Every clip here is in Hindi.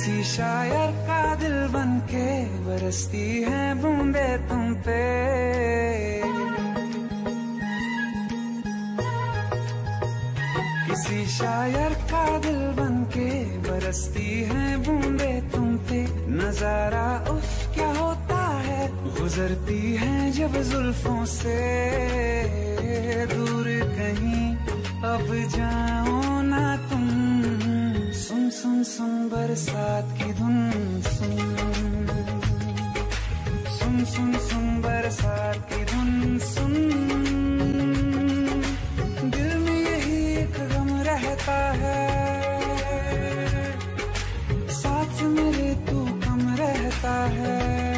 किसी शायर का दिल बनके बरसती है बूंदे तुम पे। किसी शायर का दिल बनके बरसती है बूंदे तुम पे। नजारा उफ क्या होता है, गुजरती है जब जुल्फों से। दूर कहीं अब जाओ ना तुम, सुन सुन सुन बरसात की धुन सुन। सुन सुन सुन बरसात की धुन सुन। दिल में यही एक गम रहता है, साथ मेरे तू कम रहता है।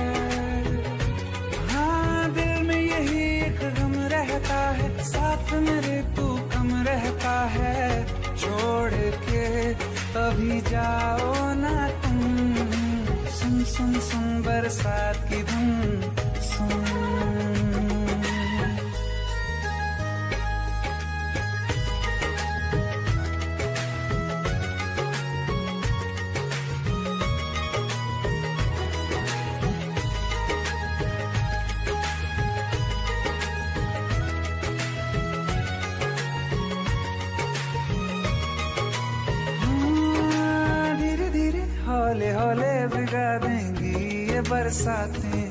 हाँ दिल में यही एक गम रहता है, साथ मेरे तू कम रहता है। छोड़ के अभी जाओ ना तुम, सुन सुन सुन बरसात की धुन सुन। हौले हौले भिगा देंगी ये बरसातें।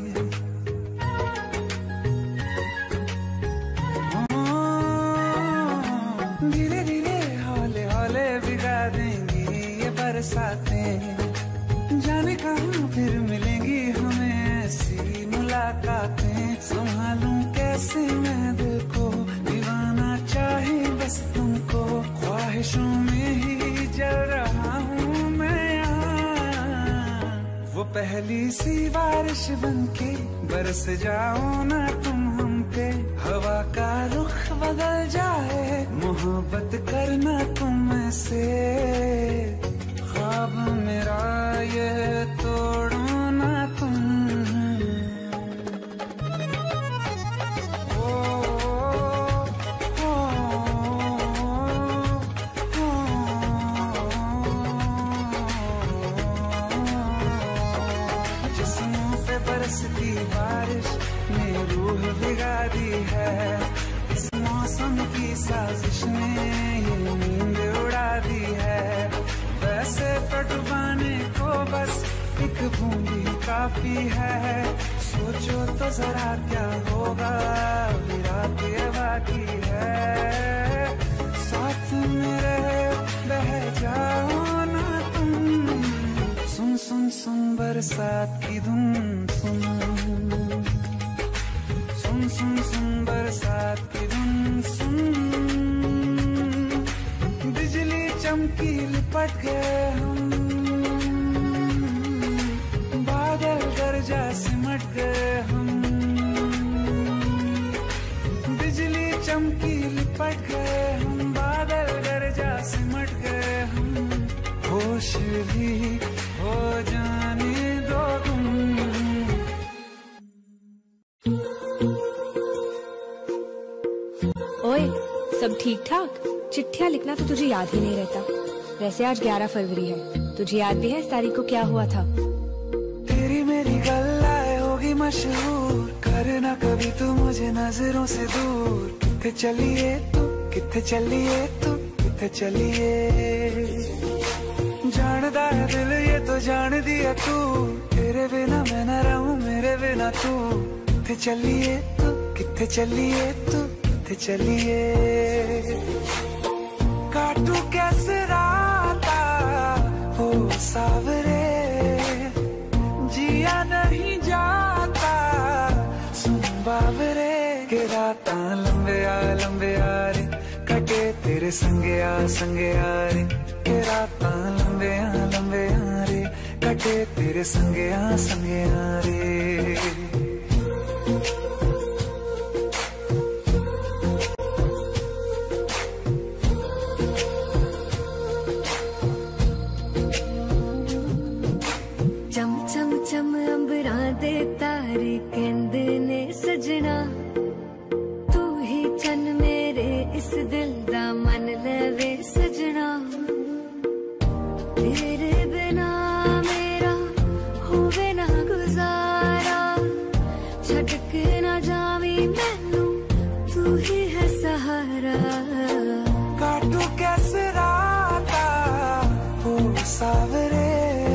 धीरे धीरे हौले हौले भिगा देंगी ये बरसातें। जाने कहाँ फिर मिलेंगी हमें ऐसी मुलाकातें। संभालूं कैसे मैं दिल को, दीवाना चाहे बस तुमको। ख्वाहिशों में ही जल रहा हूँ मैं यहाँ। वो पहली सी बारिश बनके बरस जाओ ना तुम हम पे। हवा का रुख बदल जाए, मोहब्बत करना तुम ऐसे। ख्वाब मेरा ये तोड़ो ना तुम। बरसती बारिश ने रूह भिगा दी है। इस मौसम की साजिश ने ये नींद उड़ा दी है। वैसे तो डुबाने को बस एक बूंदी काफी है। सोचो तो जरा क्या होगा, अभी रात ये बाकी है। साथ मेरे बह जाओ ना तुम, सुन सुन सुन बरसात की धुन सुन। सुन सुन सुन बरसात की धुन सुन। बिजली चमकी लिपट गए हम, बादल गरजा सिमट गए हम। बिजली चमकी लिपट गए हम, बादल गरजा सिमट गए हम। होश भी हो जाने दो तुम। ओए सब ठीक ठाक? चिट्ठियाँ लिखना तो तुझे याद ही नहीं रहता। वैसे आज 11 फरवरी है, तुझे याद भी है इस तारीख को क्या हुआ था? तेरी मेरी गल्लाए होगी मशहूर, करना कभी तू मुझे नजरों से दूर। किथे चलिए तू, किथे चलिए तू, किथे चलिए। जानदा है दिल ये तो जान दिया तू, तेरे बिना मैं न रहूं मेरे बिना तू। किथे चलिए तू, किथे चलिए तू, किथे चलिए। काटू कैसे राता हो सावरे, जिया नहीं जाता सुन बावरे। के राता लंबे आ रे, कटे तेरे संगे आ रे। के राता लंबे आ रे, कटे तेरे संगे आ रे। चम चम चम अंबरा दे तारे कहंदे ने सजना। तू ही चन मेरे इस दिल दा मन लेवे सजना। तेरे बिना तू ही है सहारा। काटू कैसे राता हो सावरे,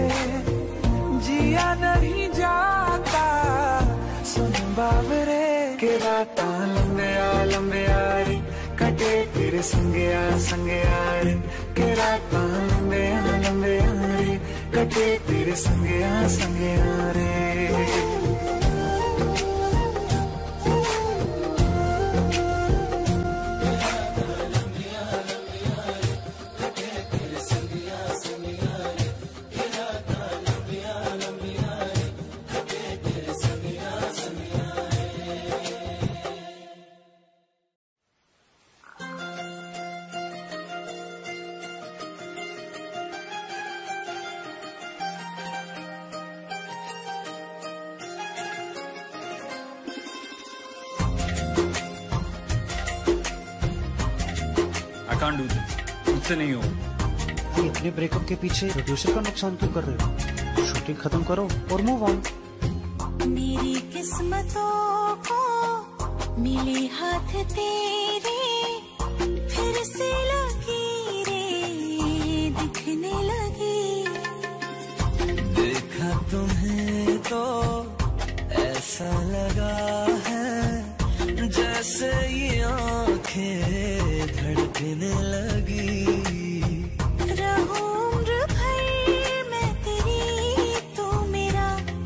जिया नहीं जाता सुन बावरे। के राता लंबे रे कटे तेरे संगया रे। के राता लंबे रे कटे तेरे संगया रे। मुझसे नहीं हो। इतने ब्रेकअप के पीछे प्रोड्यूसर का नुकसान क्यों कर रहे हो? शूटिंग खत्म करो और मूव ऑन। मेरी किस्मतों को मिले हाथ तेरे, फिर से लकीरें दिखने लगी। देखा तुम्हें तो ऐसा लगा है जैसे ये आंखें धड़कने लगी। रहूं उम्र भर मैं तेरी, तू मेरा।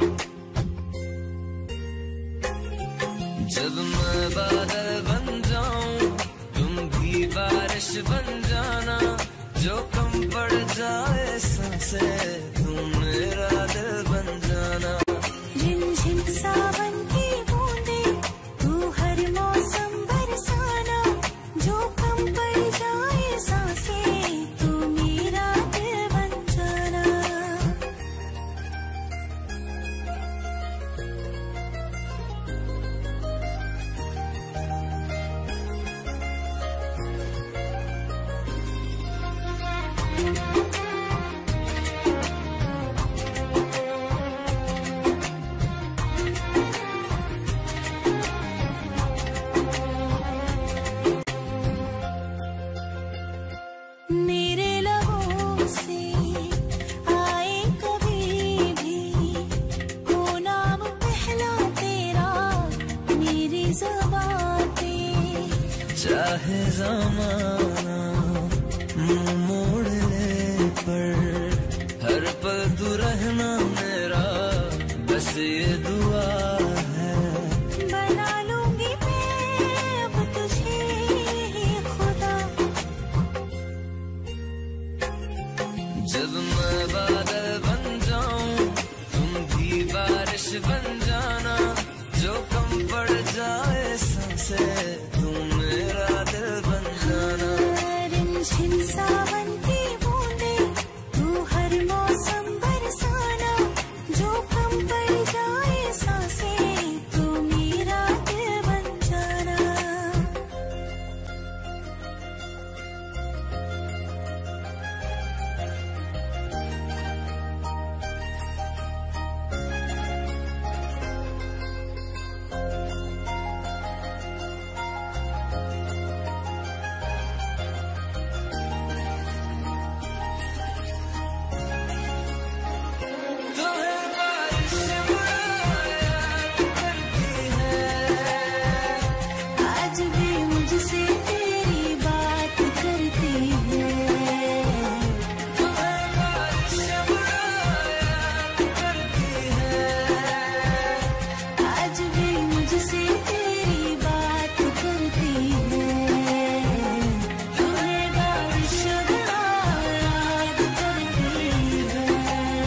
जब मैं बादल बन जाऊं तुम भी बारिश बन जाना। जो कम पड़ जाए सांसें तुम मेरा दिल बन जाना। झिम-झिम सावन की बूंदें तू हर मौसम बरसाना। जो कम पड़ जाए सांसें तू मेरा दिल बन जाना। मेरे लबों से आए कभी भी हो नाम पहला तेरा मेरी ज़बान पे। चाहे ज़माना मुंह मोड़ ले पर हर पल तू रहना मेरा, बस ये दुआ है। बना लूंगी मैं अब तुझे खुदा। जब मैं बादल बन जाऊं तुम भी बारिश बन जाना। जो कम पड़ जाए सांसें तुम मेरा दिल बन जाना। रिमझिम सावन की बूंदें तू हर मौसम बरसाना। जो कम पड़ जाए सांसें तू मेरा दिल बन जाना। तुम्हें बारिश बुलाया करती है, आज भी मुझसे तेरी बात करती है। तुम्हें बारिश बुलाया करती है, आज भी मुझसे तेरी बात करती है। तुम्हें बारिश याद करती है।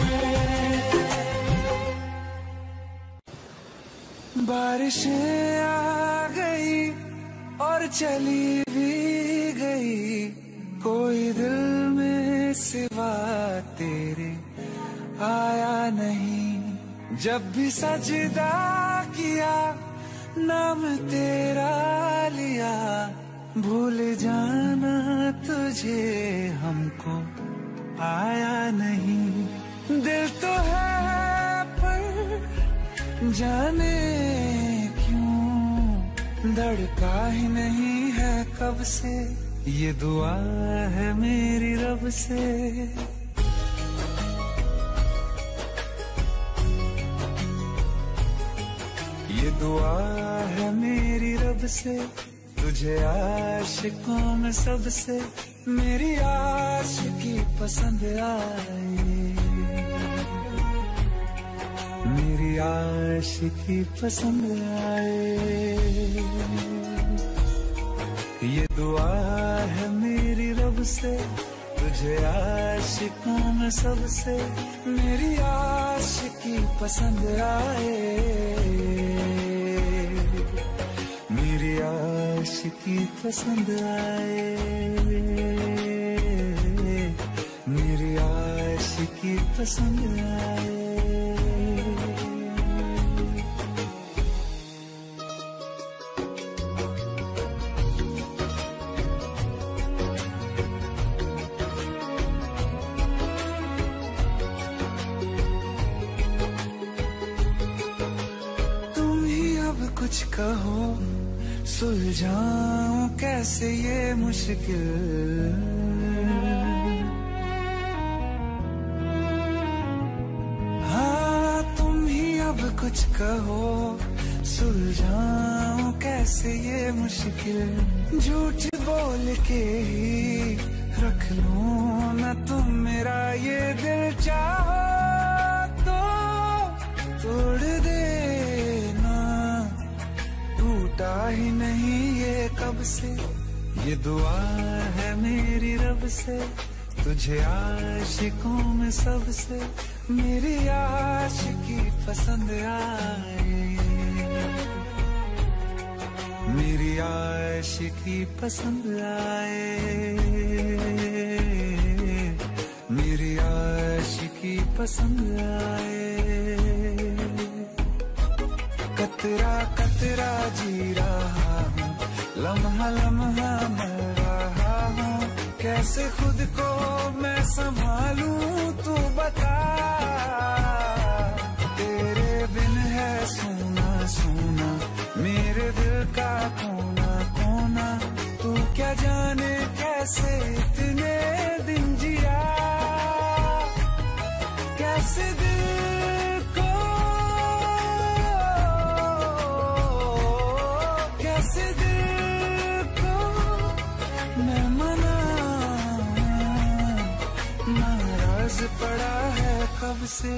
बारिशें आ गई और चली भी गई। कोई दिल में सिवा तेरे आया नहीं। जब भी सजदा किया नाम तेरा लिया। भूल जाना तुझे हमको आया नहीं। दिल तो है पर जाने क्यों तड़का ही नहीं है कब से, ये दुआ है मेरी रब से। ये दुआ है मेरी रब से, तुझे आशिकों में सबसे मेरी आशिकी पसंद आए, मेरी आशिकी पसंद आए। ये दुआ है मेरी रब से, तुझे आशिकों में सबसे मेरी आशिकी पसंद आए, मेरी आशिकी पसंद आए, मेरी आशिकी पसंद आए। कुछ कहो सुलझाऊं कैसे ये मुश्किल, हाँ तुम ही अब कुछ कहो सुलझाऊं कैसे ये मुश्किल। झूठ बोल के ही रख लूं ना तुम मेरा ये दिल, चाहो तो तोड़ देना, टूटा ही नहीं ये कब से। ये दुआ है मेरी रब से, तुझे आशिकों में सबसे मेरी आशिकी पसंद आए, मेरी आशिकी पसंद आए, मेरी आशिकी पसंद आए। कतरा कतरा जी रहा हूँ, लम्हा लम्हा मर रहा हूँ, कैसे खुद को मैं संभालूं तू बता। तेरे बिन है सोना सोना मेरे दिल का कोना कोना, तू क्या जाने कैसे इतने दिन जिया, कैसे दिल को कैसे दिल को मैं मनाऊं, नाराज पड़ा है कब से।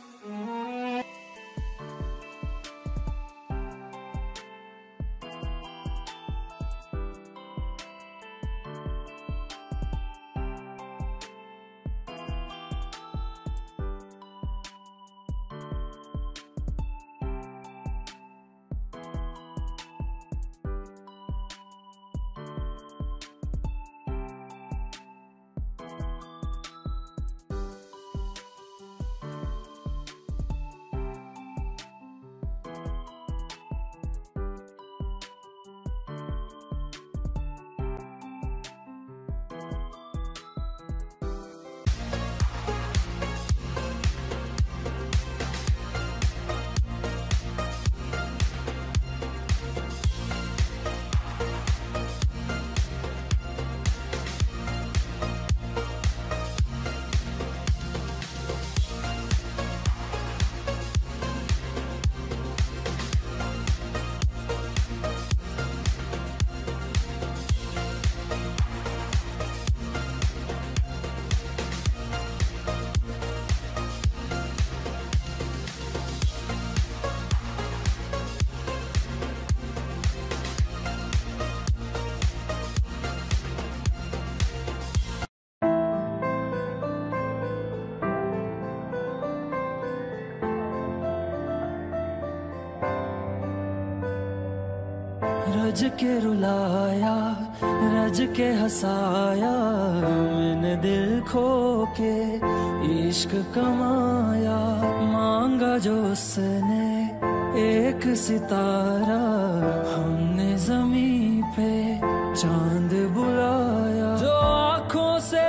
रज के रुलाया रज के हंसाया, मैंने दिल खो के इश्क कमाया। मांगा जो उसने एक सितारा, हमने जमीन पे चांद बुलाया। जो आँखों से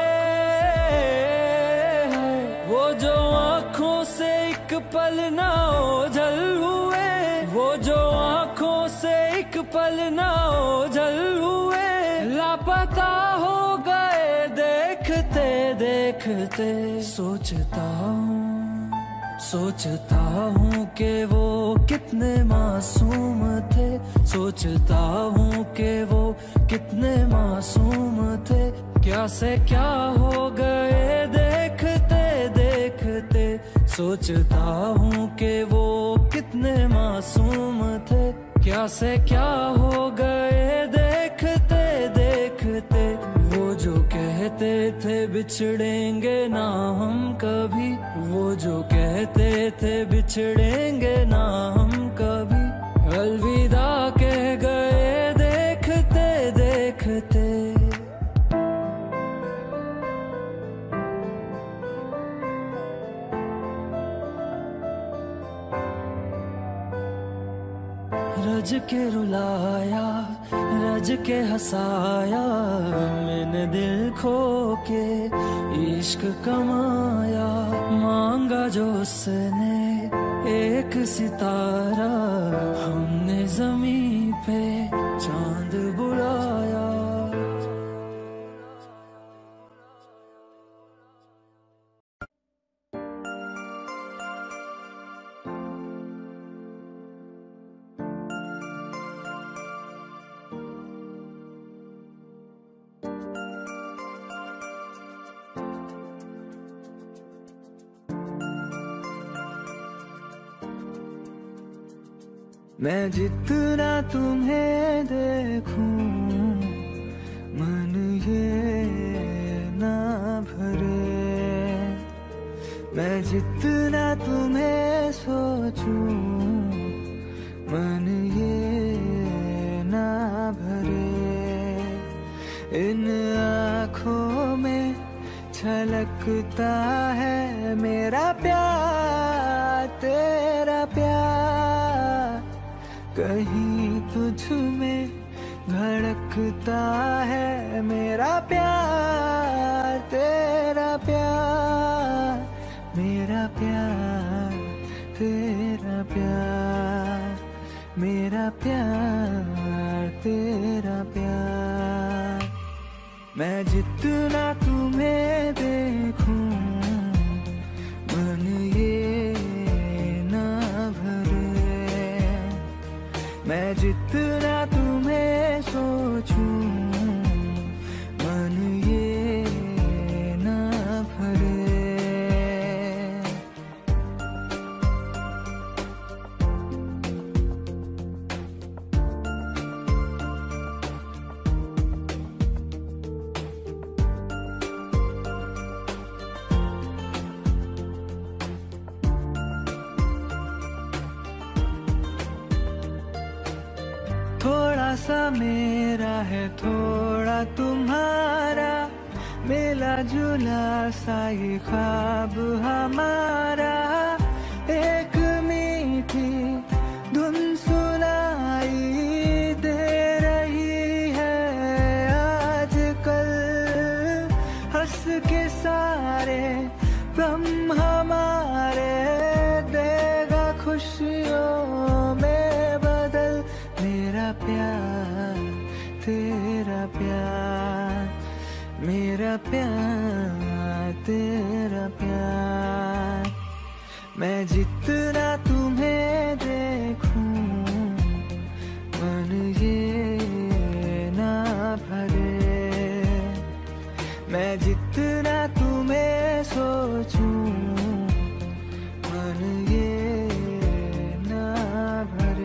वो जो आँखों से एक पल ना ओझल हुए, वो जो आँखों से एक पल देखते सोचता हूँ कि वो कितने मासूम थे, सोचता हूँ कि वो कितने मासूम थे। क्या से क्या हो गए देखते देखते, सोचता हूँ कि वो कितने मासूम थे। क्या से क्या हो गए देखते देखते। वो जो कहते थे बिछड़ेंगे ना हम कभी, वो जो कहते थे बिछड़ेंगे ना हम कभी, अलविदा कह गए देखते देखते। रज के रुलाया, रज के हंसाया, मैंने दिल खो के इश्क कमाया। मांगा जो उसने एक सितारा, हमने ज़मीं पे चांद बुलाया। मैं जितना तुम्हें देखूं मन ये ना भरे, मैं जितना तुम्हें सोचूं मन ये ना भरे। इन आँखों में छलकता है मेरा प्यार, तेरा प्यार। कहीं तुझ में धड़कता है मेरा प्यार, तेरा प्यार। मेरा प्यार, तेरा प्यार, मेरा प्यार, तेरा प्यार। मैं जितना तुम्हें देखूं मन ये ना भरे, मैं जितना तुम्हें सोचूं मन ये ना भरे। थोड़ा सा मेरा है थोड़ा तुम्हारा, मिला जुला सा ये ख्वाब हमारा। एक मीठी धुन सुनाई दे रही है आजकल, हंस के सारे गम हमारे देगा खुशियों में बदल। मेरा प्यार, तेरा प्यार, मेरा प्यार, तेरा प्यार। मैं जितना तुम्हें देखूं मन ये ना भरे, मैं जितना तुम्हें सोचूं मन ये ना भरे।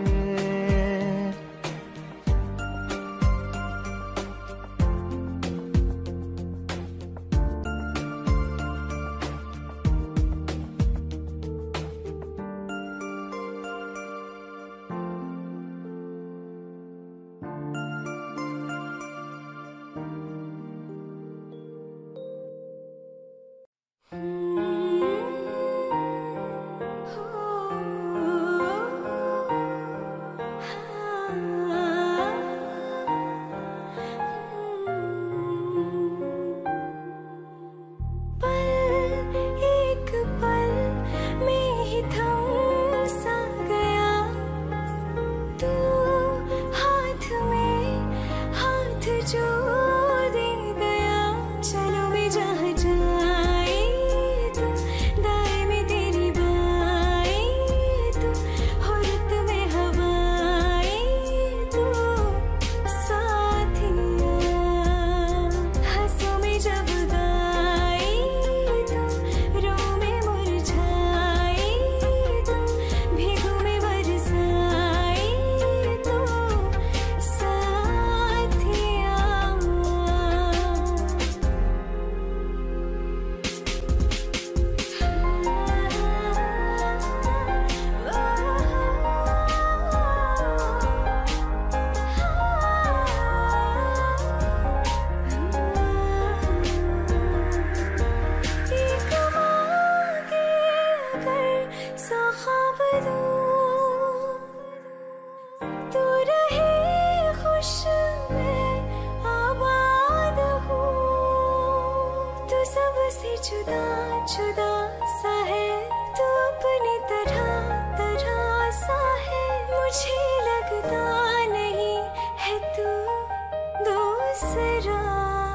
जुदा सा है तू अपनी तरह तरह सा है, मुझे लगता नहीं है तू दूसरा।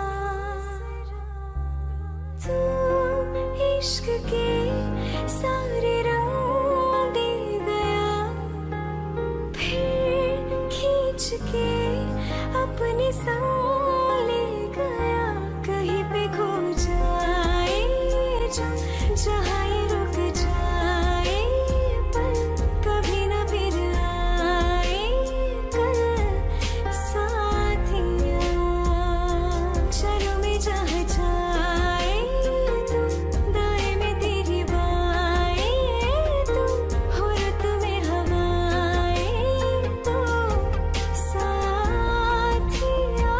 तू इश्क के सारे रंग दे गया, फिर खींच के अपने संग ले गया। कहीं पे खो जाए जो जहाँ ये रुक जाए, पर कभी ना फिर आए कल साथिया। चलो में जहाँ जाए तू, दाएं में तेरी बाएं तू, हो रत में हवाएं तो साथिया।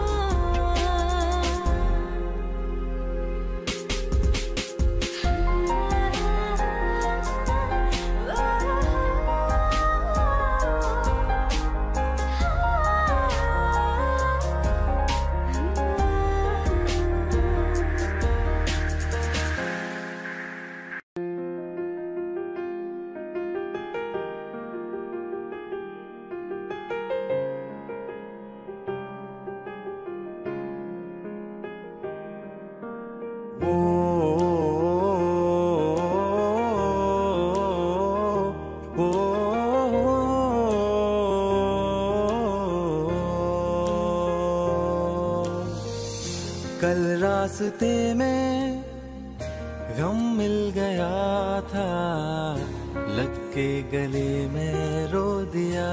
कल रास्ते में गम मिल गया था, लग के गले में रो दिया।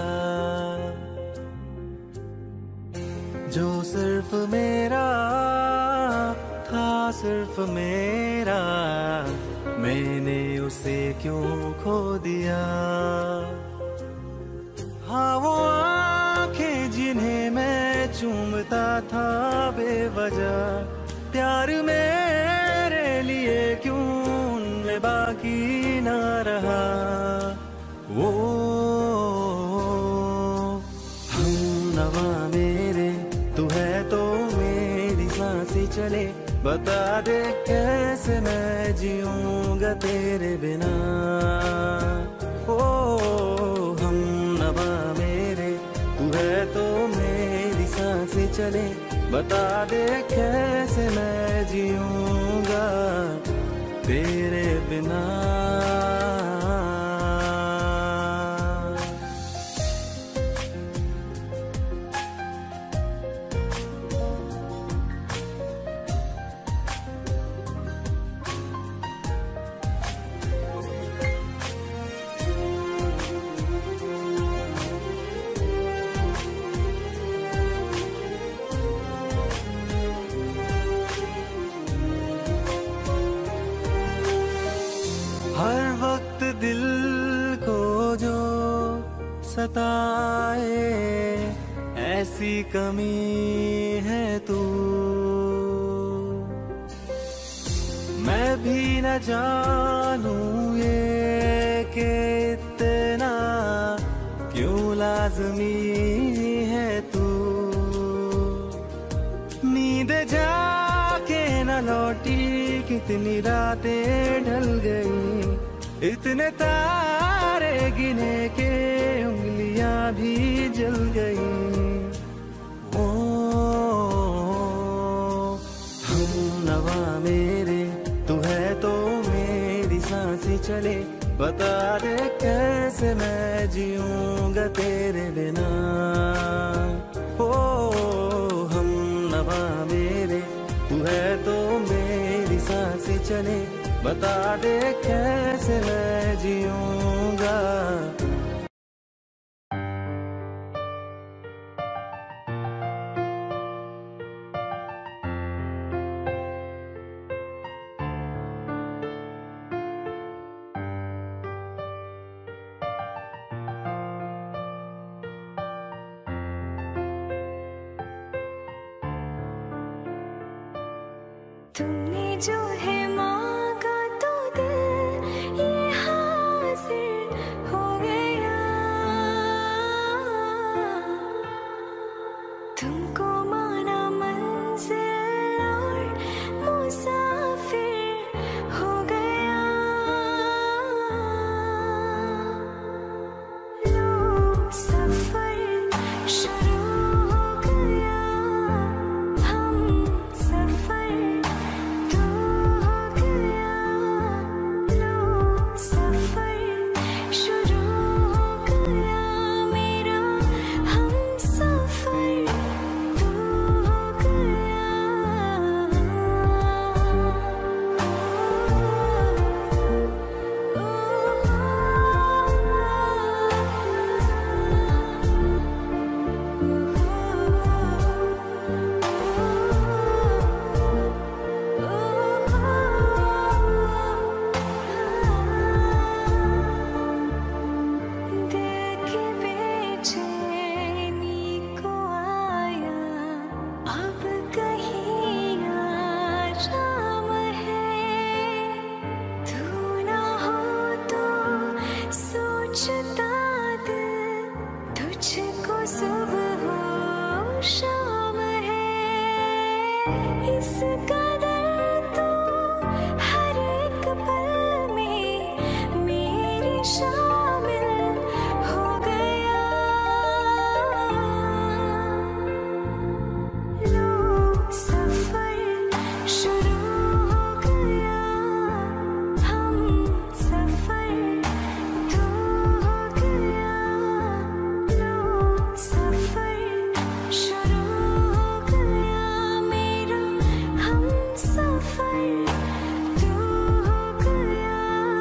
जो सिर्फ मेरा था सिर्फ मेरा, मैंने उसे क्यों खो दिया। हाँ वो आंखें जिन्हें मैं चूमता था बेवजह, प्यार मेरे लिए क्यों उनमें बाकी ना रहा। वो हम नवा मेरे तू है तो मेरी सांसें चले, बता दे कैसे मैं जीऊंगा तेरे बिना। ओ हम नवा मेरे तू है तो मेरी सांसें चले, बता दे कैसे मैं जीऊंगा तेरे बिना। हर वक्त दिल को जो सताए, ऐसी कमी है तू। मैं भी न जानूं ये कि इतना क्यों लाज़मी है तू। नींद जाके न लौटी, कितनी रातें ढल गई, इतने तारे गिने के उंगलियां भी जल गई। ओ हम नवा मेरे तू है तो मेरी सांसें चले, बता दे कैसे मैं जीऊंगा तेरे बिना। ओ हम नवा मेरे तू है तो मेरी सांसें चले, बता दे कैसे मैं जीऊंगा। तुमने जो है मांगा तो दिल ये हासिल हो गया। तुमको माना मंजिल और मुसाफिर हो इस कदर तू हर एक पल में मेरी शामिल हो गया। लो सफर शुरू हो गया, हम सफर तो हो गया। लो सफर शुरू हो गया मेरा, हम सफर तो हो गया।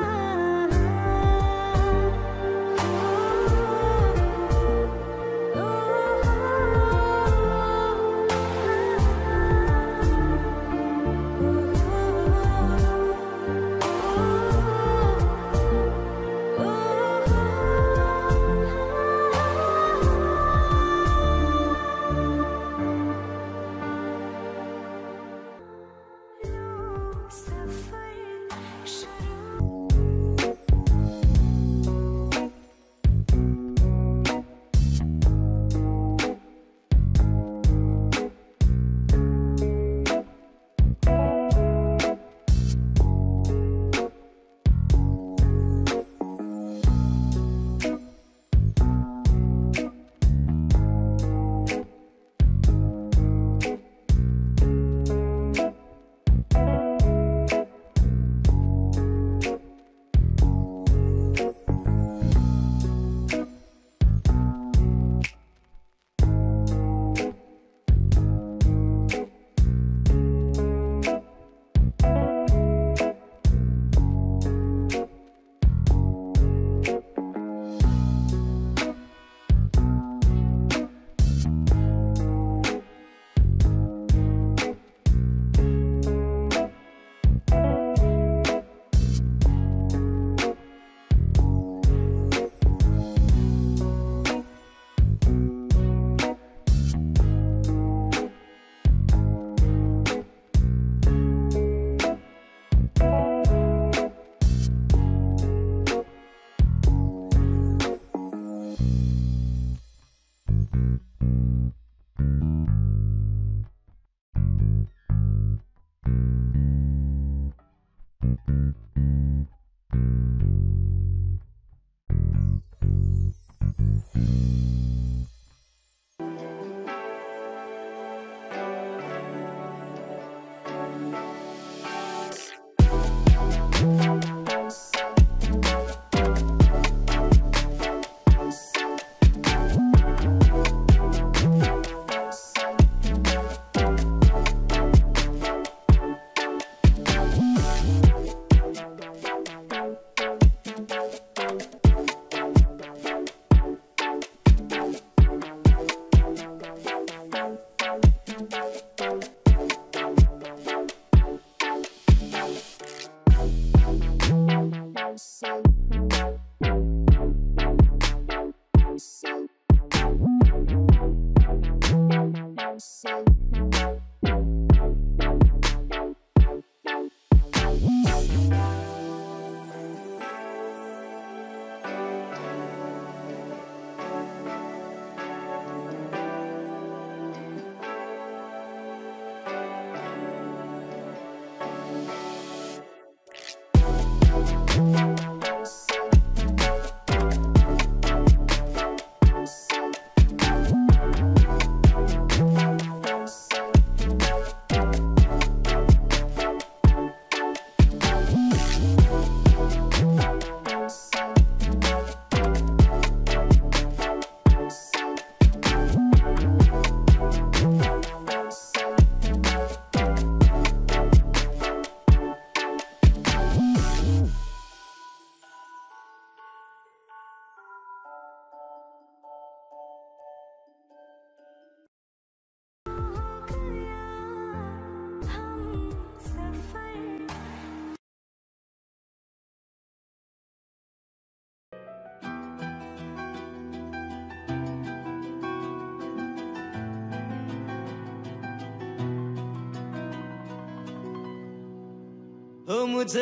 हो मुझे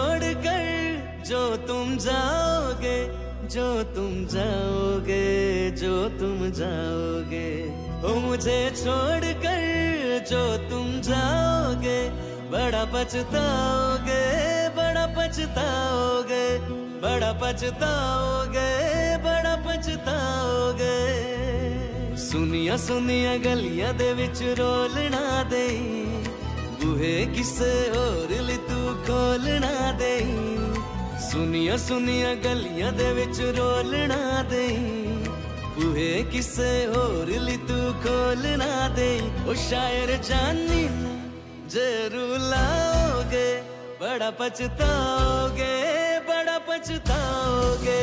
छोड़कर जो तुम जाओगे, जो तुम जाओगे, जो तुम जाओगे, हो मुझे छोड़कर जो तुम जाओगे, बड़ा पछताओगे, बड़ा पछताओगे, बड़ा पछताओगे, बड़ा पछताओगे। सुनिया सुनिया गलियां दे विच रोलना दे, बूहे किसे होर ली तू खोलना दे। सुनिया सुनिया गलियां दे विच रोलना दे, बूहे किसे होर ली तू खोलना दे। ओ शायर जानी जरूर लाओगे, बड़ा पछताओगे, बड़ा पछताओगे।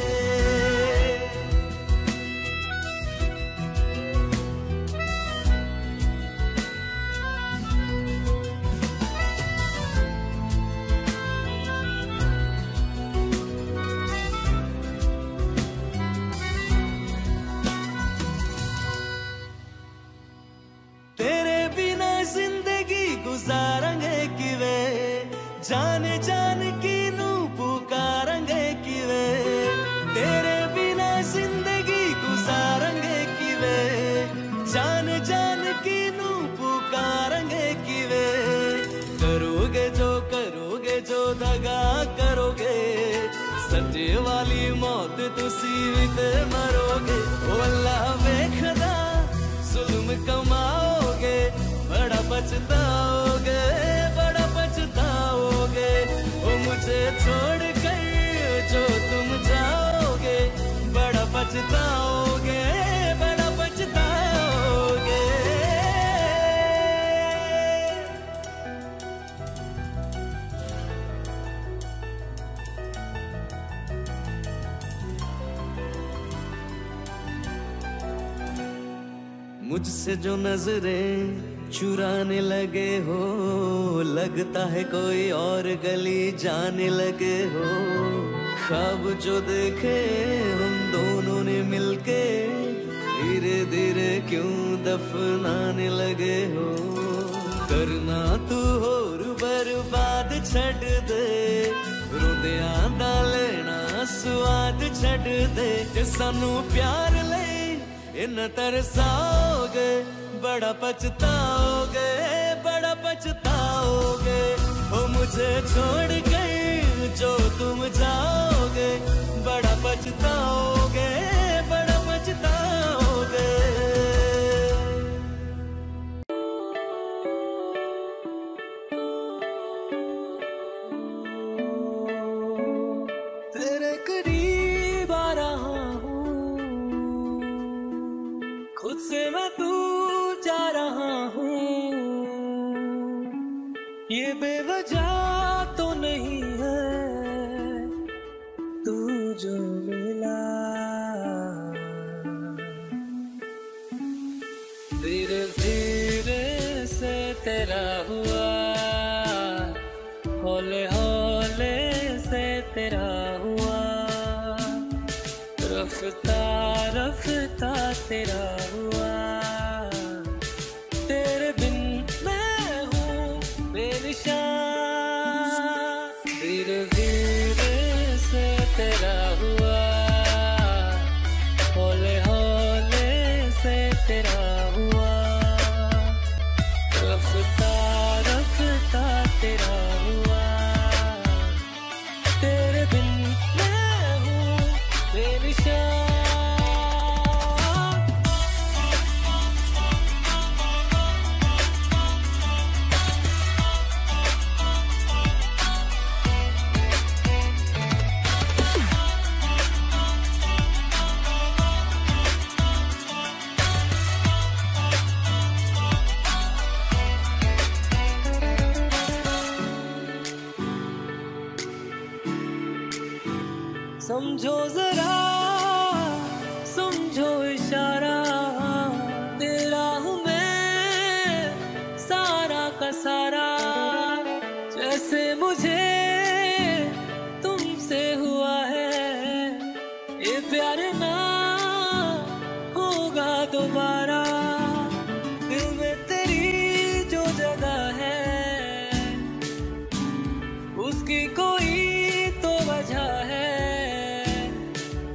गुजारेंगे किवे, जाने जान की नू पुकारेंगे किवे। तेरे बिना जिंदगी गुजारेंगे किवे, जान जान की नू पुकारेंगे किवे। करोगे जो दगा करोगे, सच्चे वाली मौत तुसी भी ते मरोगे। ओ अल्लाह वेखदा जुल्म कमाओगे, बड़ा पछताओगे, बड़ा पछताओगे। ओ मुझे छोड़ कर जो तुम जाओगे, बड़ा पछताओगे, बड़ा पछताओगे। मुझसे जो नजरें चुराने लगे हो, लगता है कोई और गली जाने लगे हो। ख्वाब जो देखे हम दोनों ने मिलके, धीरे धीरे क्यों दफनाने लगे हो। करना तू होर बर्बाद छड़ दे, रोंदिया दा लेना स्वाद छड़ दे। जे सानू प्यार ले इन तरसाओगे, बड़ा पछताओगे, बड़ा पछताओगे। ओ मुझे छोड़ कर जो तुम जाओगे, बड़ा पछताओगे, बड़ा पछताओगे। तेरे करीब आ रहा हूँ, खुद से मैं दूर जा रहा हूँ। ये बेवजह तो नहीं है तू जो मिला, धीरे धीरे से तेरा हुआ, हौले हौले से तेरा हुआ। रफ्ता रफ्ता तेरा हुआ, तेरे बिन मैं हूँ बेनिशान। धीरे धीरे से तेरा हुआ, हौले हौले से तेरा हुआ। रफ्ता रफ्ता तेरा हुआ, तेरे बिन मैं हूँ बेनिशान। समझो जरा, समझो इशारा, तेरा हूँ मैं सारा का सारा। जैसे मुझे तुमसे हुआ है, ये प्यार ना होगा दोबारा। दिल में तेरी जो जगह है, उसकी कोई तो वजह है।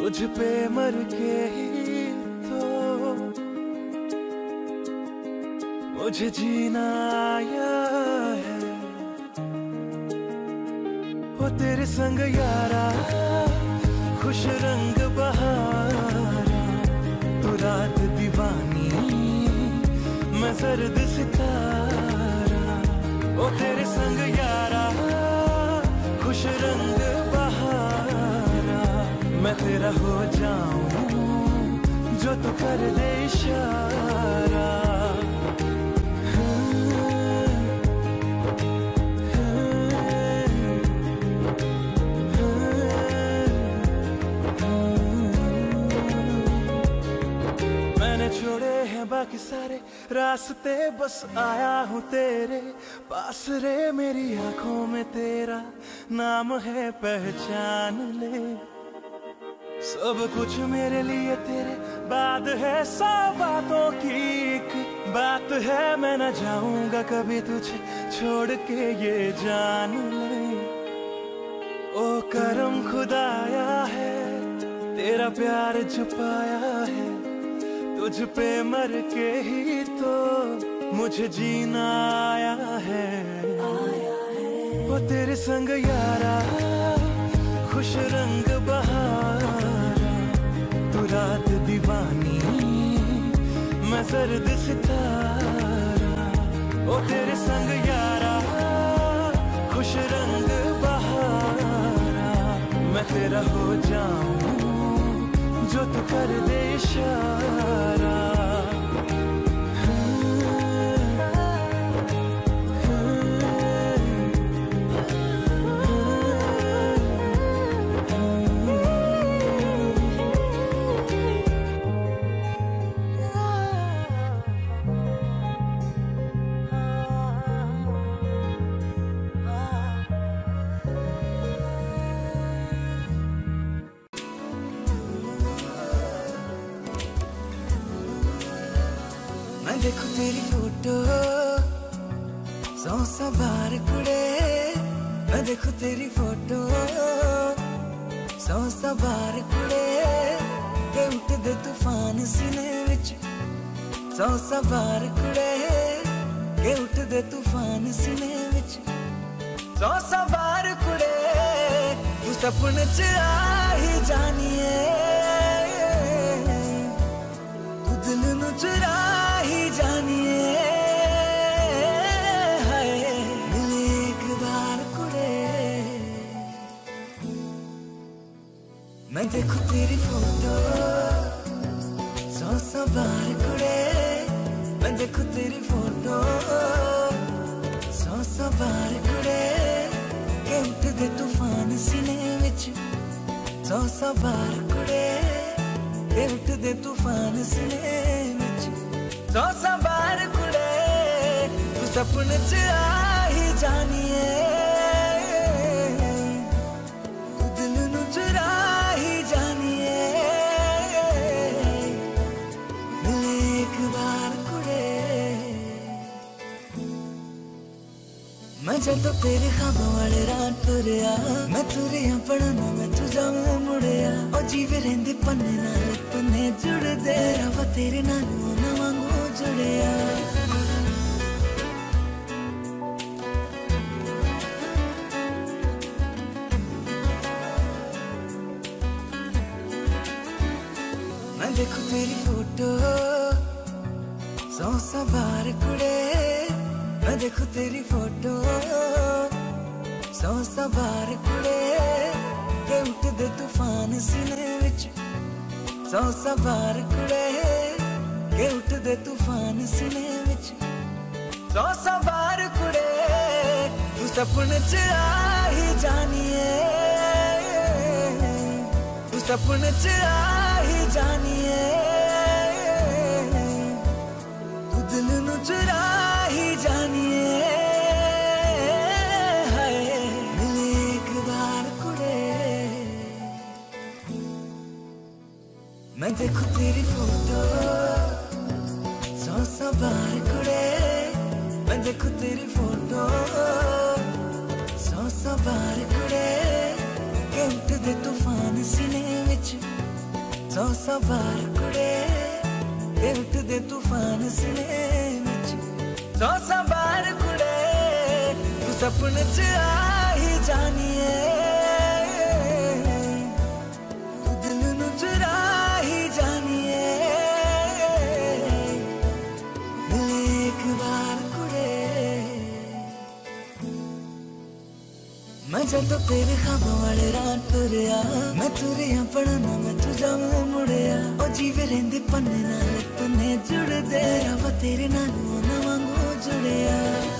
तुझ पे मर के ही तो मुझे जीना आया है। वो तेरे संग यारा खुश रंग बहारा, तू रात दीवानी मैं सर्द सितारा। वो तेरे संग यारा खुश रंग बहारा, मैं तेरा हो जाऊं जो तू कर दे इशारा। मैंने छोड़े हैं बाकी सारे रास्ते, बस आया हूँ तेरे पास रे। मेरी आंखों में तेरा नाम है, पहचान ले। सब कुछ मेरे लिए तेरे बाद है, सौ बातों की एक बात है। मैं न जाऊंगा कभी तुझे छोड़ के, ये जान ले। ओ करम खुदाया है, तेरा प्यार छुपाया है। तुझ पे मर के ही तो मुझे जीना आया है। वो तेरे संग यारा खुश रंग बहारा, तू रात दीवानी मैं सर्द सितारा। ओ तेरे संग यारा खुश रंग बहारा, मैं तेरा हो जाऊं जो तू कर दे इशारा। मैं देखूं तेरी फोटो 100 बार कुड़े, मैं देखूं तेरी फोटो 100 बार कुड़े। के उठदे तूफान सीने विच 100 बार कुड़े, के उठदे तूफान सीने विच 100 बार कुड़े। तू सपने च आ ही जानिए, तू दिल नू चुरा ही जानिए। हाय मिले एक बार कुड़े, मैं देखूं तेरी फोटो 100 बार कुड़े। मैं देखूं तेरी फोटो 100 बार कुड़े। के उठदे तूफान सीने विच 100 बार कुड़े। के उठदे तूफान सीने विच 100 बार कुड़े। तू सपने च आ ही जानिए, तू दिल नू चुरा ही जानिए। मिले एक बार कुड़े, मैं जदों तेरे ख्वाबों वाले रात तुरिया, मैं तुरिया पढ़ना मैं तू जाऊं मुड़िया। ओ जीवे रहिंदे पन्ने नाल पन्ने जुड़दे, रवा तेरे नाल ना वांगू जुड़िया। मैं देखूं तेरी फोटो 100 बार कुड़े। मैं देखूं तेरी फोटो 100 बार कुड़े। के उठदे तूफान सीने विच 100 बार कुड़े। के उठदे तूफान सीने विच 100 बार कुड़े। तू सपने च आ ही जानिए, तू सपने च आ ही जानिए। तू दिल नू चुरा ही जानिए। हाय मिले एक बार कुड़े, मैं देखूं तेरी फोटो 100 बार कुड़े। मैं देखूं तेरी फोटो 100 बार कुड़े। के उठदे तूफान सीने विच सौ सवार कुड़े ते उठ दे तूफान सने विच सौ सवार कुड़े तू सपने च आ ही जानिए तू दिल नू चुरा ही जानिए मिले एक बार कुड़े मैं जब तेरे ख्वाबों वाले रात तुरिया मैं तुरिया पढ़ना मैं तुझा मुड़िया ओ जीवे रेंदे पन्ने नाल पन्ने जुड़दे रवा तेरे नाल ना वांगू जुड़िया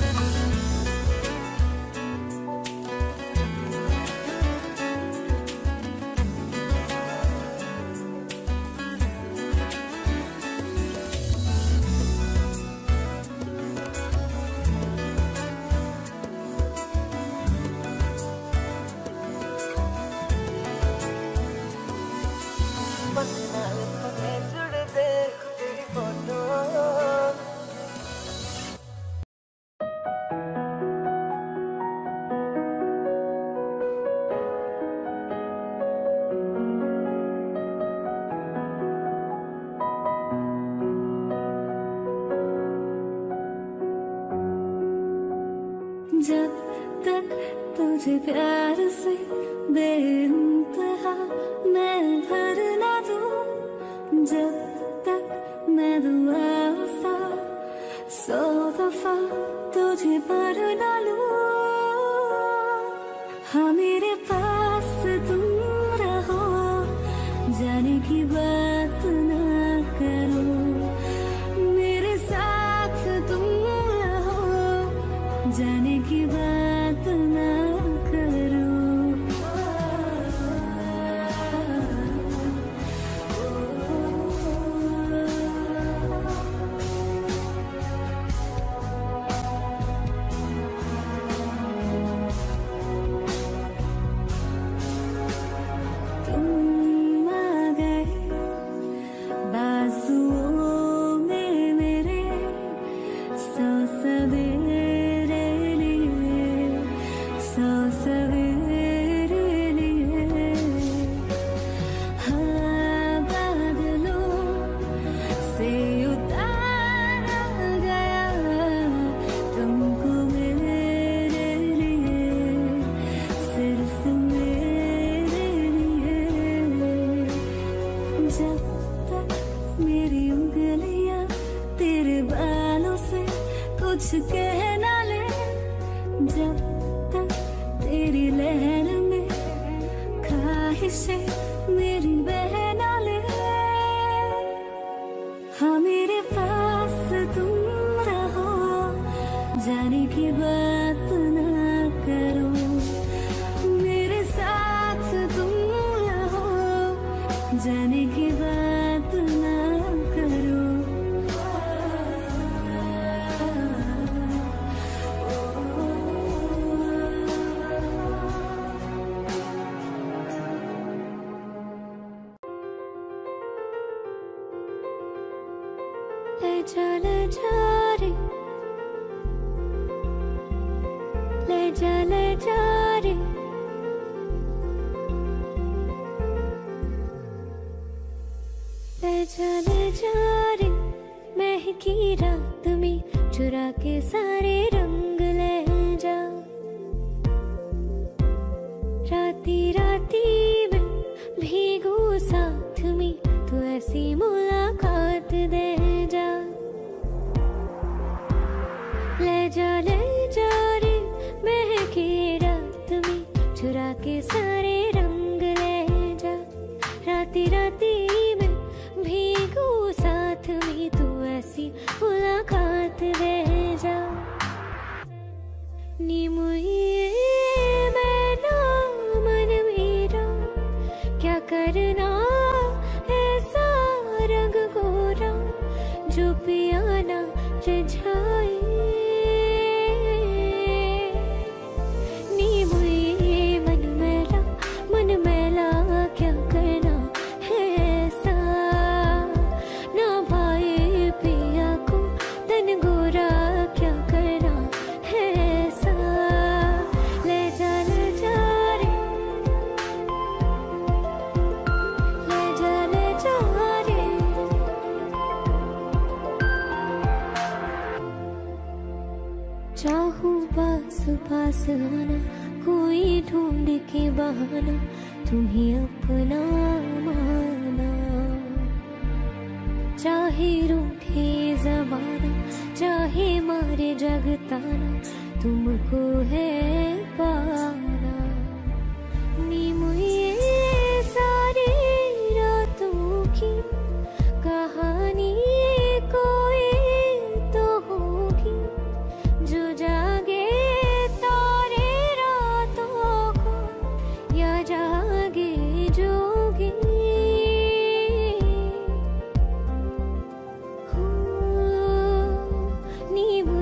जब तक तुझे प्यार से बेइंतहा मैं भर ना दूं जब तक मैं दुआ सा 100 दफा तुझे पर ना लूं हाँ मेरे पास तुम रहो जाने की बात ना करो मेरे साथ तुम रहो जाने की बात ना करो तुम आ गए बाजुओं में मेरे सौ सवेरे सौ सवेरे लिए हाँ बादलों से उतारा गया तुमको मेरे लिए सिर्फ मेरे लिए जब तक मेरी उंगलियां तेरे बालों से कुछ कह ना ले जब तक तेरी लहर में ख्वाहिशें मेरी बह ना ले हाँ मेरे पास तुम रहो जाने की बात ना करो मेरे साथ तुम रहो जाने की बात ना करो ले जा रे ले जा रे ले जा रे महकी रात में चुरा के सारे रंग ले जा राती राती में भीगू साथ में तू ऐसी मुलाकात दे जा ले जा रे महकी रात में चुरा के सारे रंग ले जा राती राती में भीगू साथ में तू ऐसी मुलाकात दे जा नी मुझे मैं ना मन मेरा क्या करना ऐसा रंग गोरा जो पियाना रिझाए नी मुझे मन मैला क्या करना है ऐसा ना भाई पिया को तन गोरा क्या करना है ऐसा ले जा रे पास आना, कोई ढूंढ के बहाना, तुम्हें अपना माना। चाहे रूठे ज़माना, चाहे मारे जगताना, तुमको है पाना। नीम ये सारी रातों की कहानी कोई तो होगी, जो जागे तारे रातों को या जागे जोगी। नींबू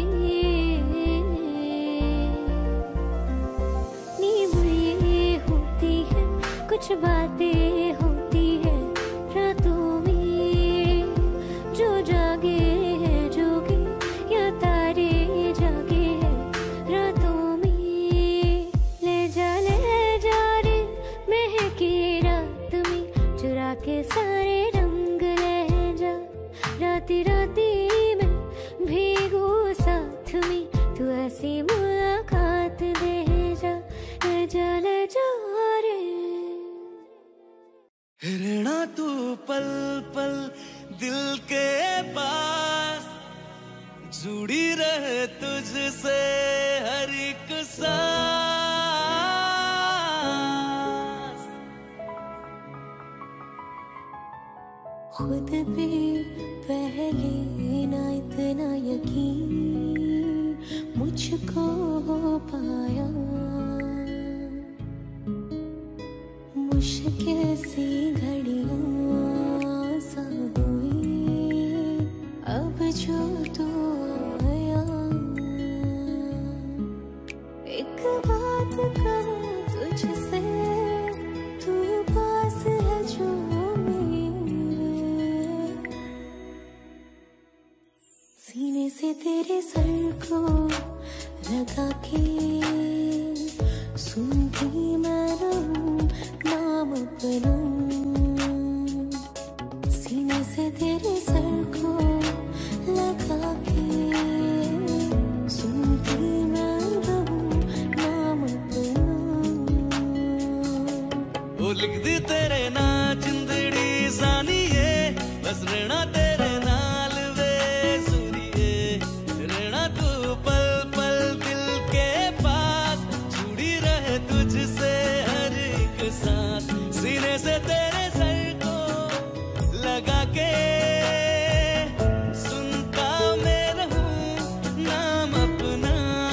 ये होती है, कुछ बातें होती है रातों में, जो जागे है जोगी या तारे जागे है रातों में। ले जा रे महके रात में, चुरा के सारे रंग ले जा। राती राती में भीगू साथ में, तू ऐसी मुलाकात दे जा। ले जा रे। रहना तू पल पल दिल के पास, जुड़ी रहे तुझसे हर एक सांस। खुद पे पहले ना इतना यकीन मुझको हो पाया, मुश्किल सी घड़ियां सा हुई अब जो तू आया। एक बात कहूं तुझसे, तू पास है जो मेरे, सीने से तेरे सर को लगा के सुनती मैं रहूं नाम अपना। सीने से तेरे सर को लगा के सुनती मैं रहूं नाम अपना। वो लिख दी तेरे ना जिंदड़ी सानिए, बस रहना तेरे नाल वे सुनिए। रहना तू पल पल दिल के पास, जुड़ी रहे तुझसे हर एक सांस। सीने से तेरे सर को लगा के सुनता मैं रहूं नाम अपना।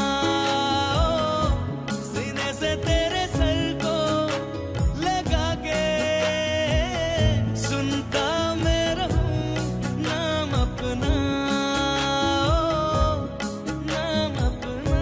सीने से तेरे सर को लगा के सुनता मैं रहूं नाम अपना, नाम अपना।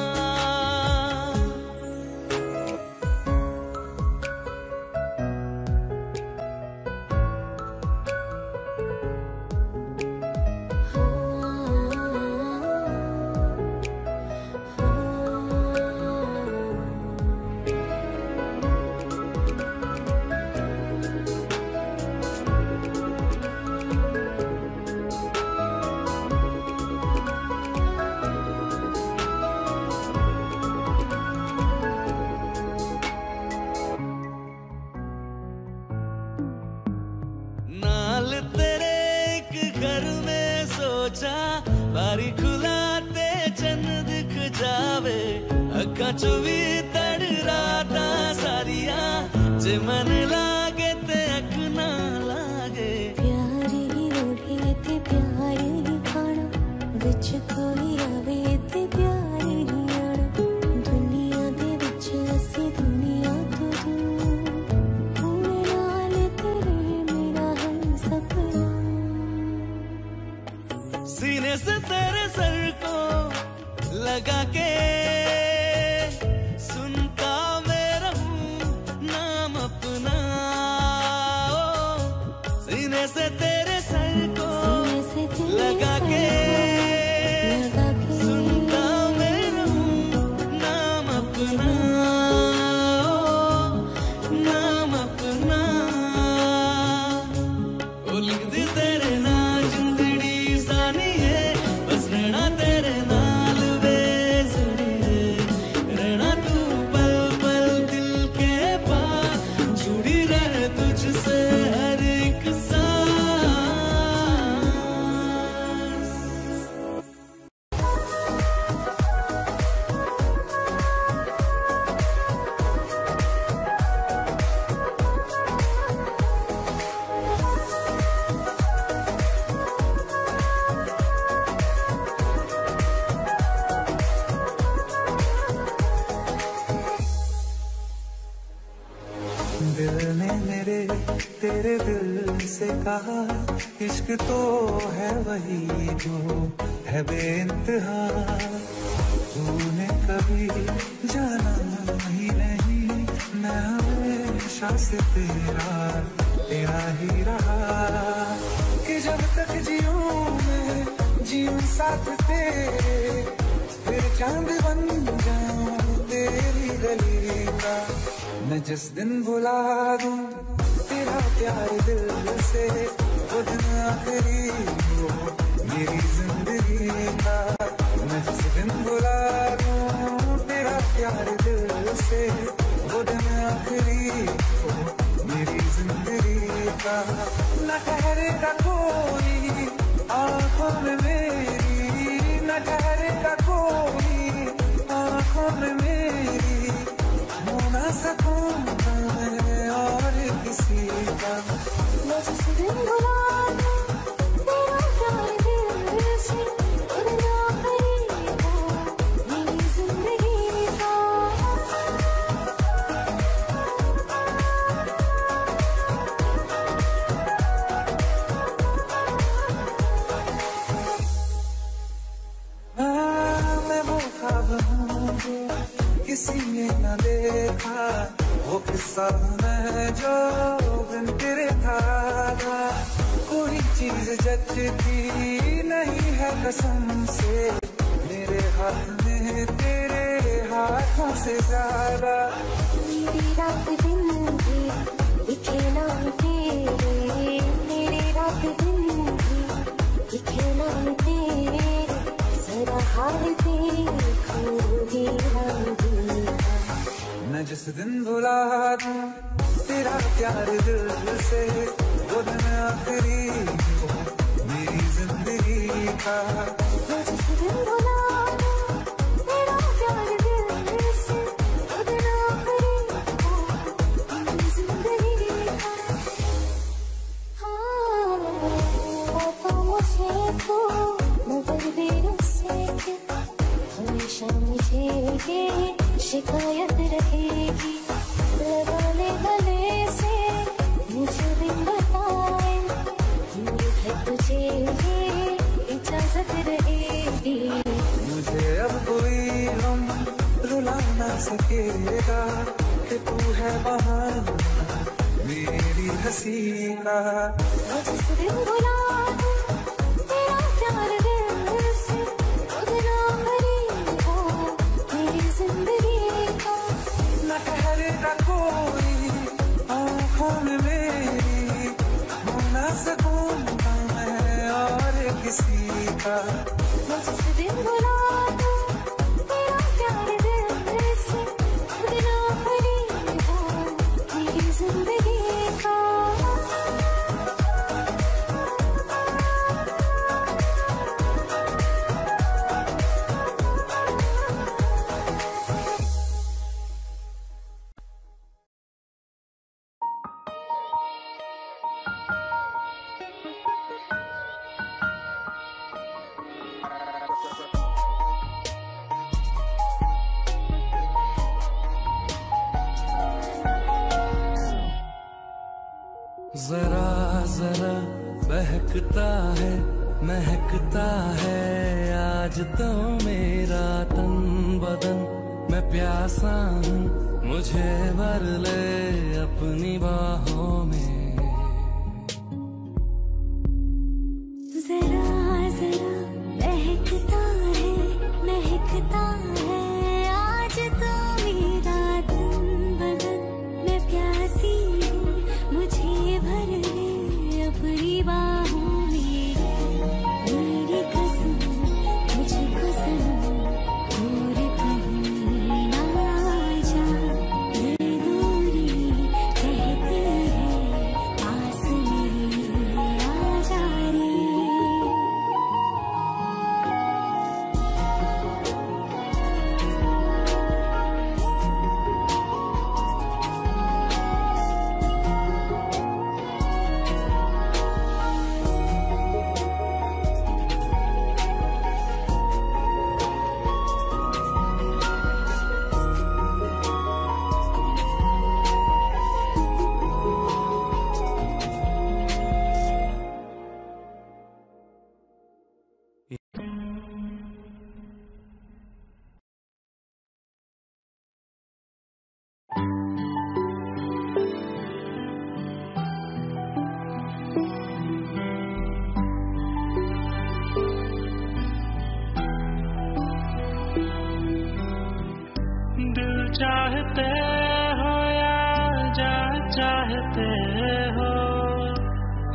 नाल तेरे एक घर में सोचा, बारी खुलाते चन दिख जावे। अखा चो भी तड़ राता सारिया, जे मन लागे ते अख ना लागे। प्यार ही रोढ़े ते प्यार ही खाना, विच कोई आवे ते प्यार ही आना। दुनिया दे विच असी दुनिया तो दूर, हुण नाल तेरे मेरा है सपना। सीने से तेरे सर को लगा के सुनता मैं रहूं नाम अपना। सीने से तेरे सर को लगा के सुनता मैं रहूं नाम अपना, नाम अपना। ओ लिख दी तेरे ना जिंदड़ी सानी है, बस रहना तेरे नाल वे सुनिए। तेरे दिल से कहा इश्क तो है वही जो है बेइंतहा। तूने कभी जाना ही नहीं, मैं हमेशा से तेरा ही रहा। कि जब तक जीऊं मैं जीऊं साथ तेरे, फिर चांद बन जाऊं तेरी गली का। मैं जिस दिन भुला दूं तेरा प्यार दिल से, वो दिन आखिरी हो मेरी जिंदगी का। मैं जिस दिन भुला दूं तेरा प्यार दिल से, वो दिन आखिरी हो मेरी जिंदगी का। न ठहरेगा कोई आँखों में मेरी, न ठहरेगा कोई आँखों में मेरी, हो ना सकूंगा मैं और किसी का। मैं जिस दिन भुला दूं तेरा प्यार दिल से, वो दिन आखिरी हो मेरी जिंदगी का। मैं वो ख्वाब हूँ किसी ने न देखा, वो किस्सा मैं जो बिन तेरे था। कोई चीज जचती नहीं है कसम से, मेरे हाथ में तेरे हाथों से ज्यादा। मेरी रात दिन भी दिखे नाम तेरे, मेरी रात दिन भी दिखे नाम तेरे। जरा हाल देखो ही हम दिल का। मैं जिस दिन भुला दूं तेरा प्यार दिल से, वो दिन आखिरी हो मेरी जिंदगी का। मैं जिस दिन भुला दूं तेरा प्यार दिल से, वो दिन आखिरी हो मेरी जिंदगी का। हाँ, तो मुझे तो मगर देर से क्या, हमेशा मुझे ये शिकायत रहेगी। लगा ले गले से मुझे दिन बताए, दूर है तुझे ये इजाजत रहेगी। मुझे अब कोई गम रुला ना सकेगा, कि तू है बहाना मेरी हंसी का। मैं जिस दिन भुला दूं तेरा प्यार दिल से, वो दिन आखिरी हो मेरी जिंदगी का। न ठहरेगा कोई आँखों में मेरी, हो ना सकूंगा मैं और किसी का। मैं जिस दिन भुला दूं तेरा प्यार दिल से, वो दिन आखिरी हो मेरी जिंदगी का। जरा जरा बहकता है महकता है आज तो मेरा तन बदन। मैं प्यासा हूँ मुझे भर ले अपनी बाहों में। जरा जरा बहकता है महकता है आज तो मेरा तन बदन। मैं प्यासी हूँ मुझे भर ले अपनी बाहों में। मेरी कसम मुझको सनम दूर कहीं ना जा। ये दूरी कहती है पास मेरे आ जा रे।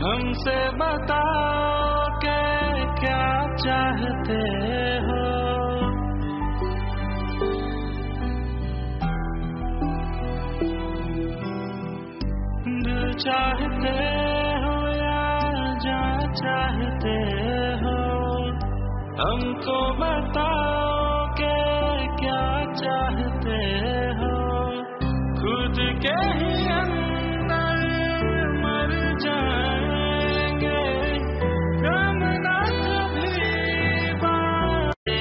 हमसे बताओ कि क्या चाहते हो, दिल चाहते हो या जान चाहते हो, हमको बताओ कि क्या चाहते हो। खुद के ही अंदर मर जाएंगे, गम ना कभी बातें,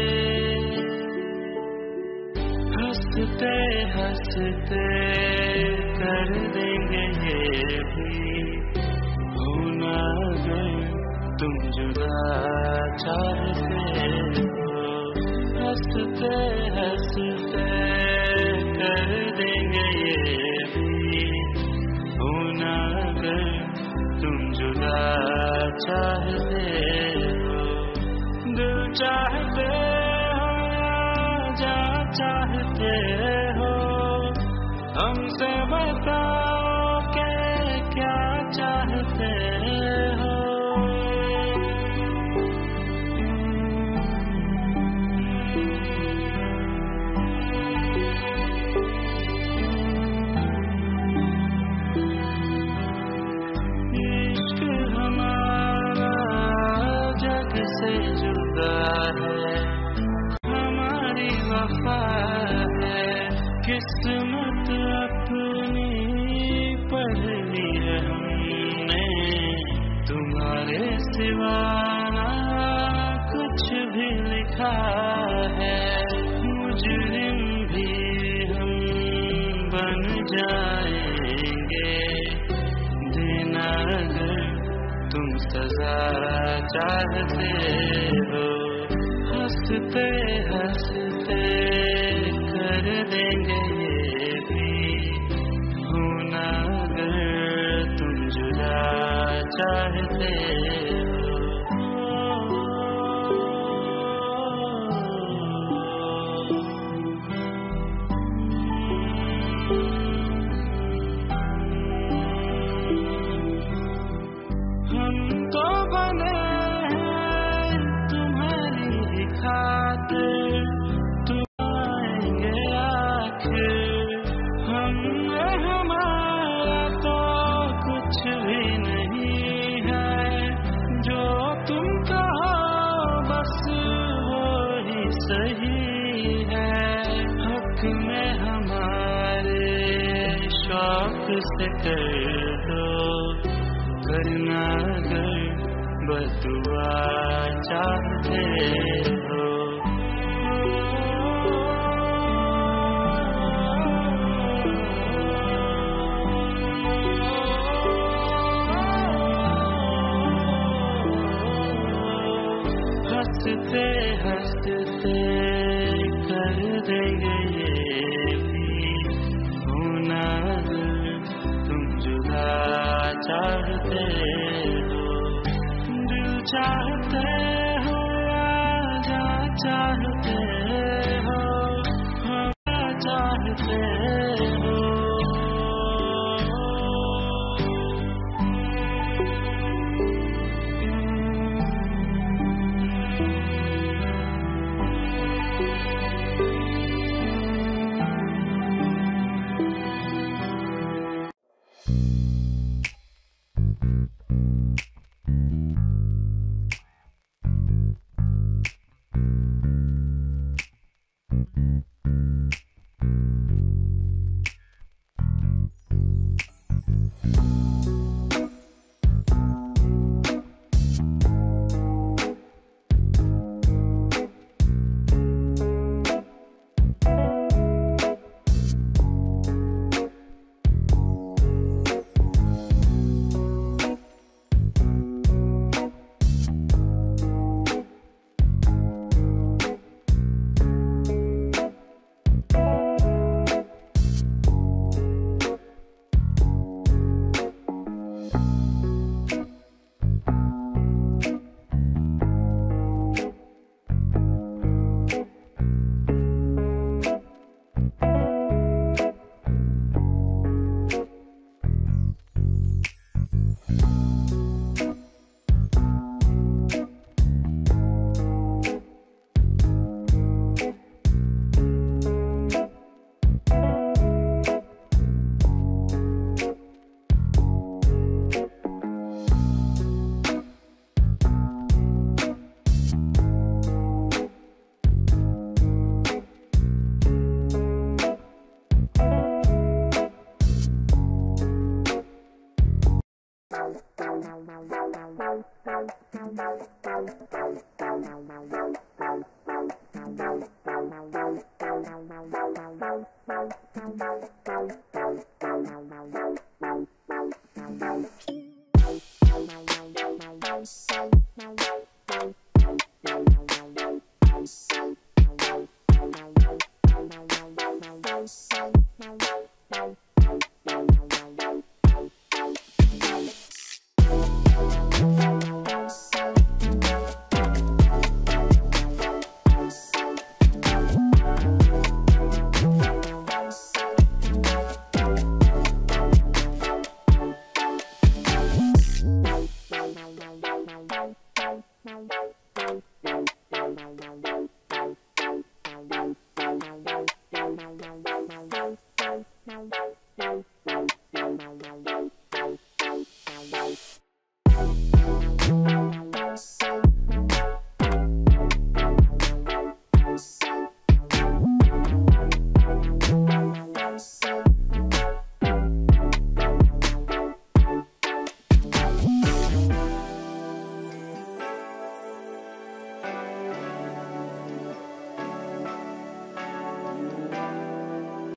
हंसते हंसते कर देंगे ये भी, होना अगर तुम जुदा चाहते हो। हंसते हंसते कर देंगे ये भी, होना अगर तुम जुदा चाहते हो। दिल चाहते हो या जान चाहते हो, हमसे बताओ कि क्या चाहते हो। इश्क हमारा जग से जुदा है, हमारी वफा है, किस्मत अपनी पढ़ ली है हमने, तुम्हारे सिवा ना कुछ भी लिखा है। मुजरिम भी हम बन जाएंगे, देना अगर तुम सजा चाहते हो। हंसते हंसते कर देंगे ये भी, होना अगर तुम जुदा चाहते हो। हम तो बने हैं तुम्हारी खातिर, तुम आएंगे आखिर, हमने हमारा तो कुछ भी नहीं है, जो तुम कहो बस वो ही सही है। हक में हमारे शौक से कर दो, करना अगर बदुआ चाहते हो। हंसते हंसते कर देंगे ये भी, होना अगर तुम जुदा चाहते हो। दिल चाहते हो या जान चाहते हो, हम चाहते हो।